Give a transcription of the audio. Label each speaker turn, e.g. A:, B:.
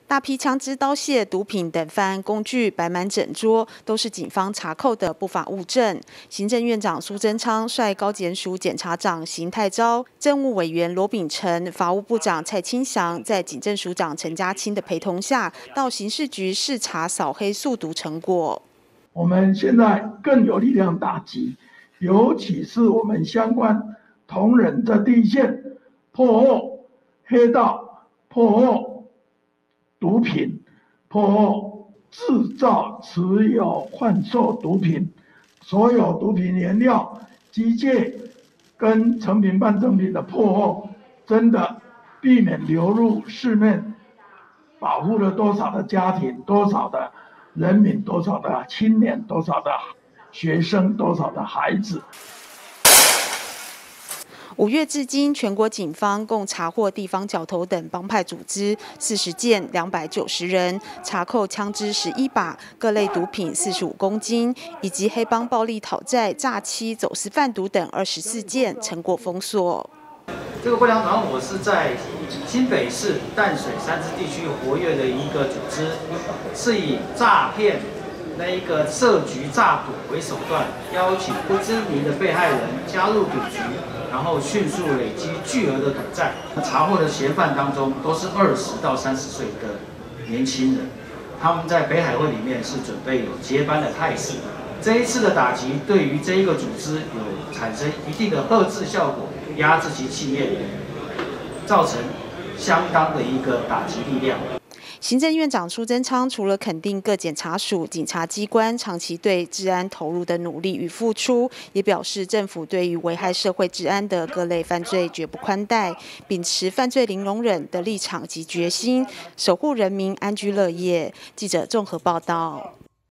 A: 大批枪支、刀械、毒品等犯案工具摆满整桌，都是警方查扣的不法物证。行政院长苏贞昌率高检署检察长邢泰昭、政务委员罗秉成、法务部长蔡清祥，在警政署长陈家清的陪同下，到刑事局视察扫黑速毒成果。
B: 我们现在更有力量打击，尤其是我们相关同仁的第一线，破获黑道，破获毒品，破获制造、持有、贩售毒品，所有毒品原料、机械跟成品、半成品的破获，真的避免流入市面，保护了多少的家庭、多少的人民、多少的青年、多少的学生、多少的孩子。
A: 5月至今，全国警方共查获地方角头等帮派组织40件，290人，查扣枪支11把，各类毒品45公斤，以及黑帮暴力讨债、诈欺、走私贩毒等24件，成果封锁。
C: 这个不良团伙是在新北市淡水三支地区活跃的一个组织，是以诈骗那一个设局诈赌为手段，邀请不知名的被害人加入赌局，然后迅速累积巨额的赌债。查获的嫌犯当中都是20到30岁的年轻人，他们在北海会里面是准备有接班的态势。这一次的打击对于这一个组织有产生一定的遏制效果，压制其气焰，造成相当的一个打击力量。
A: 行政院长苏贞昌除了肯定各检察署、警察机关长期对治安投入的努力与付出，也表示政府对于危害社会治安的各类犯罪绝不宽待，秉持犯罪零容忍的立场及决心，守护人民安居乐业。记者综合报道。